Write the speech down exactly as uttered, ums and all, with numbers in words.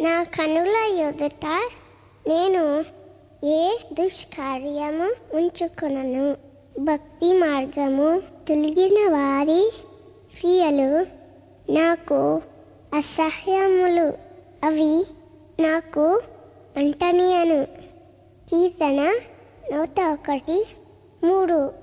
నా కనుల ఎదుట నేను ఏ దుష్కార్యము ఉంచుకొనను. భక్తి మార్గము తొలగిన వారి క్రియలు నాకు అసహ్యములు, అవి నాకు అంటనియను. కీర్తన నూట ఒకటి మూడు.